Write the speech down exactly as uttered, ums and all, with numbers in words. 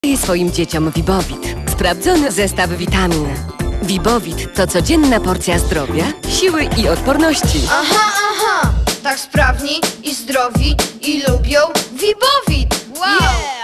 Daje swoim dzieciom Vibovit. Sprawdzony zestaw witamin. Vibovit to codzienna porcja zdrowia, siły i odporności. Aha, aha! Tak sprawni i zdrowi i lubią Vibovit! Wow! Yeah!